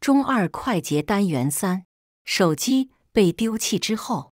中二快捷单元3：手机被丢弃之后，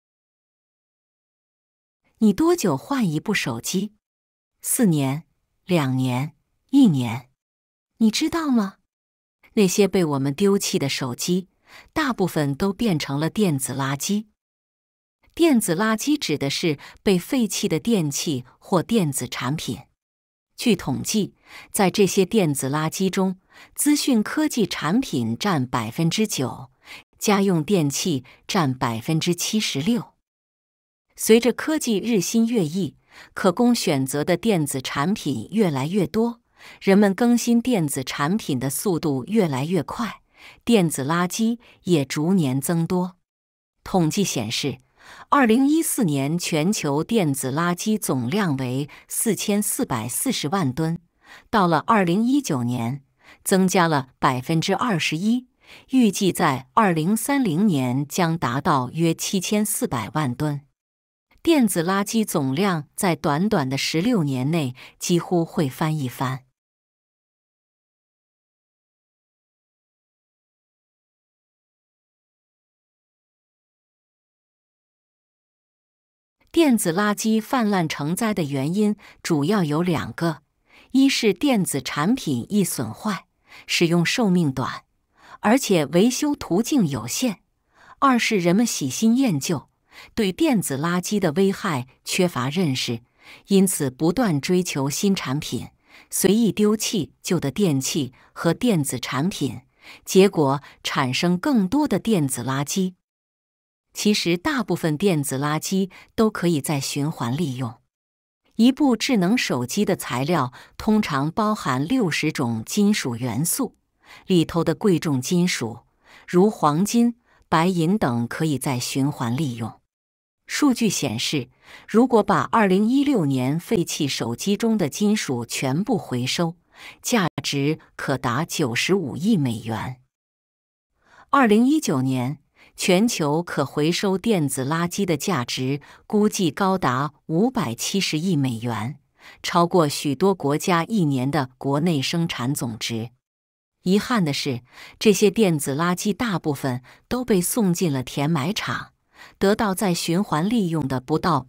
你多久换一部手机？4年、2年、1年？你知道吗？那些被我们丢弃的手机，大部分都变成了电子垃圾。电子垃圾指的是被废弃的电器或电子产品。据统计，在这些电子垃圾中，资讯科技产品占9%，家用电器占76%。随着科技日新月异，可供选择的电子产品越来越多，人们更新电子产品的速度越来越快，电子垃圾也逐年增多。统计显示，2014年全球电子垃圾总量为4440万吨，到了2019年，增加了21%，预计在2030年将达到约7400万吨。电子垃圾总量在短短的16年内几乎会翻一番。电子垃圾泛滥成灾的原因主要有2个：一是电子产品易损坏，使用寿命短，而且维修途径有限；二是人们喜新厌旧，对电子垃圾的危害缺乏认识，因此不断追求新产品，随意丢弃旧的电器和电子产品，结果产生更多的电子垃圾。其实，大部分电子垃圾都可以再循环利用。一部智能手机的材料通常包含60种金属元素，里头的贵重金属，如黄金、白银等可以再循环利用。数据显示，如果把2016年废弃手机中的金属全部回收，价值可达95亿美元。2019年，全球可回收电子垃圾的价值估计高达570亿美元，超过许多国家1年的国内生产总值。遗憾的是，这些电子垃圾大部分都被送进了填埋场，得到再循环利用的不到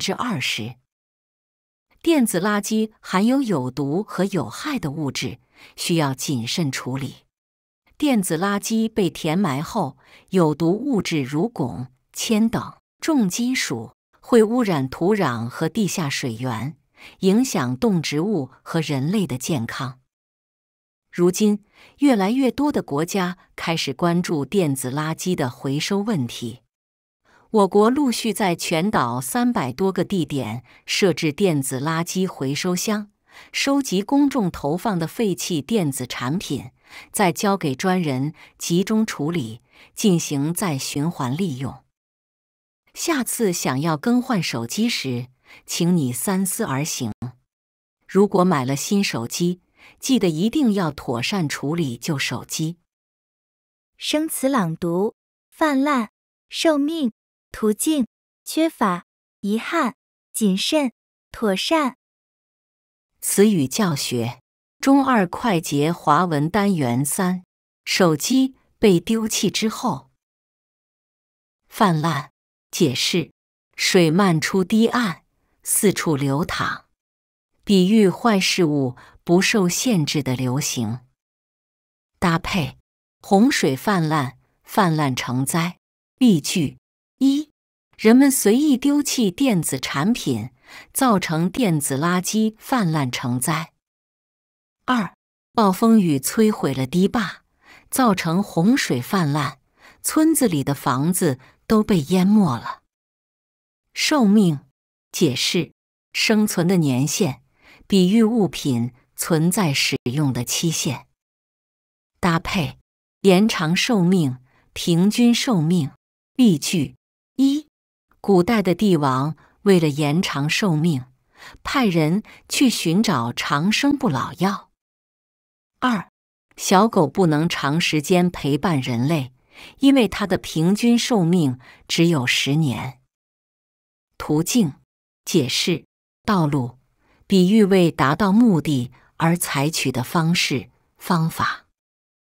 20%。电子垃圾含有有毒和有害的物质，需要谨慎处理。电子垃圾被填埋后，有毒物质如汞、铅等重金属会污染土壤和地下水源，影响动植物和人类的健康。如今，越来越多的国家开始关注电子垃圾的回收问题。我国陆续在全岛300多个地点设置电子垃圾回收箱，收集公众投放的废弃电子产品，再交给专人集中处理，进行再循环利用。下次想要更换手机时，请你三思而行。如果买了新手机，记得一定要妥善处理旧手机。 生词朗读：泛滥、寿命、途径、缺乏、遗憾、谨慎、妥善。 词语教学：中二快捷华文单元3：手机被丢弃之后。泛滥，解释：水漫出堤岸，四处流淌，比喻坏事物不受限制的流行。搭配：洪水泛滥，泛滥成灾。例句：一、人们随意丢弃电子产品，造成电子垃圾泛滥成灾。二、暴风雨摧毁了堤坝，造成洪水泛滥，村子里的房子都被淹没了。寿命，解释：生存的年限，比喻物品存在使用的期限。搭配：延长寿命，平均寿命。例句：一、古代的帝王为了延长寿命，派人去寻找长生不老药。二、小狗不能长时间陪伴人类，因为它的平均寿命只有10年。途径，解释：道路，比喻为达到目的而采取的方式、方法。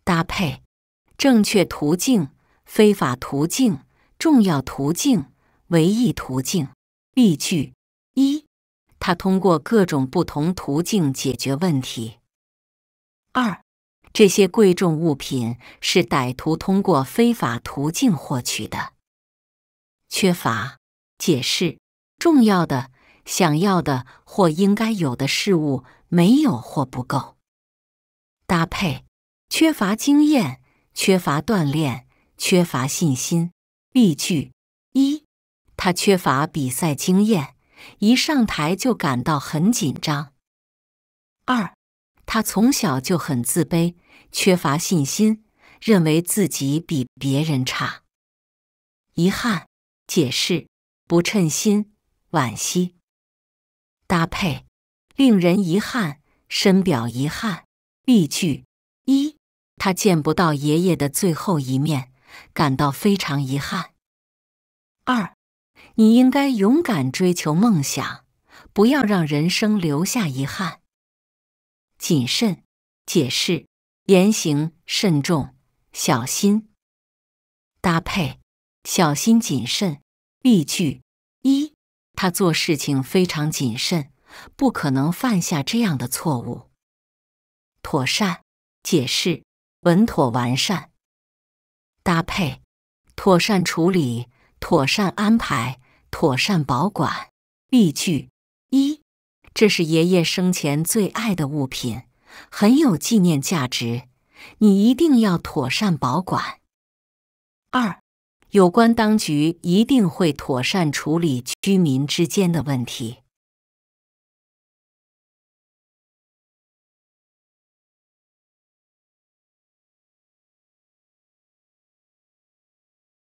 搭配：正确途径、非法途径、重要途径、唯一途径。例句：一、他通过各种不同途径解决问题。二、这些贵重物品是歹徒通过非法途径获取的。缺乏：解释：重要的、想要的或应该有的事物没有或不够。搭配：缺乏经验、缺乏锻炼、缺乏信心。例句：一、他缺乏比赛经验，一上台就感到很紧张。二、他从小就很自卑，缺乏信心，认为自己比别人差。遗憾：解释：不称心、惋惜。搭配：令人遗憾，深表遗憾。例句：一、他见不到爷爷的最后一面，感到非常遗憾。二、你应该勇敢追求梦想，不要让人生留下遗憾。谨慎：解释：言行慎重，小心。搭配：小心谨慎。例句：一、他做事情非常谨慎，不可能犯下这样的错误。妥善：解释：稳妥完善。搭配：妥善处理、妥善安排、妥善保管。例句：一、这是爷爷生前最爱的物品，很有纪念价值，你一定要妥善保管。二、有关当局一定会妥善处理居民之间的问题。